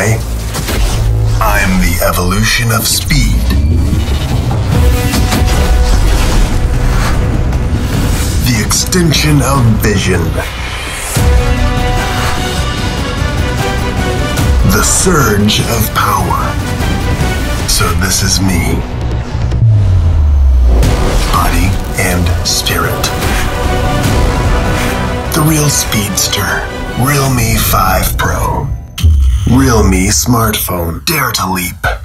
Why? I'm the evolution of speed. The extension of vision. The surge of power. So this is me. Body and spirit. The real speedster. Realme 5 Pro. Realme smartphone. Dare to leap.